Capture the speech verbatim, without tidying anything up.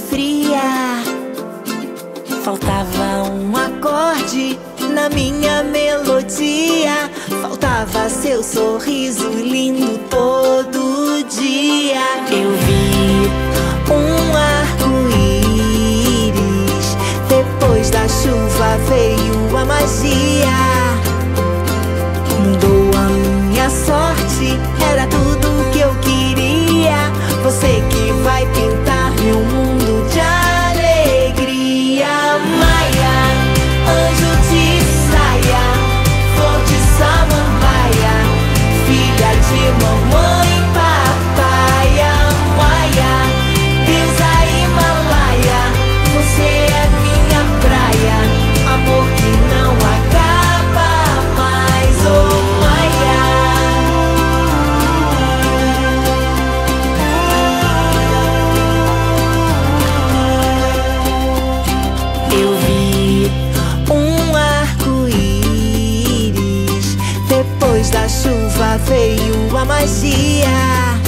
fria. Faltava um acorde na minha melodia. Faltava seu sorriso lindo todo dia. Eu vi um arco-íris. Depois da chuva veio a magia. Mudou a minha sorte, era tudo que eu queria. Você que vai pintar meu mundo de alegria. Maia, anjo de saia, flor de samambaia, filha de mamãe e papaya. Maia, deusa Himalaia, você é minha praia, amor que não acaba mais. Oh, Maia. Eu vi um arco-íris. Depois da chuva veio a magia.